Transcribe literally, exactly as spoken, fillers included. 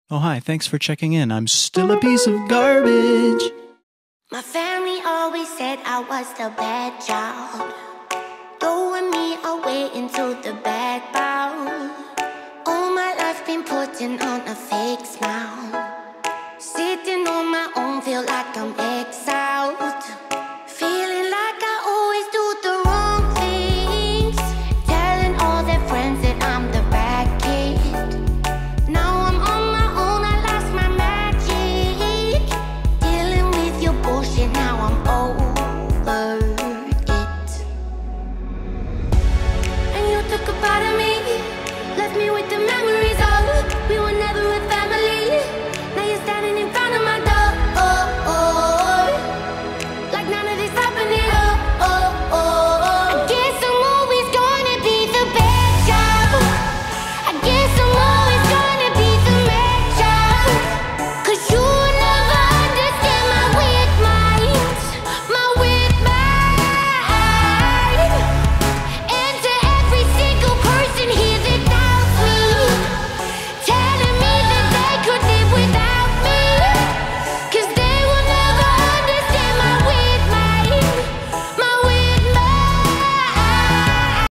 Oh, hi, thanks for checking in. I'm still a piece of garbage. My family always said I was the bad child, throwing me away into the bad bowl. All my life been putting on a fake smile,